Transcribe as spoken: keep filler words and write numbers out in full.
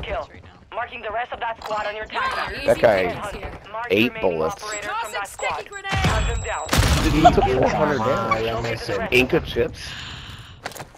kill. Marking the rest of that squad on your tag map. That guy, Mark eight remaining bullets. operators from that squad. Hunt them down. Dude, he took four hundred damage. Inca chips.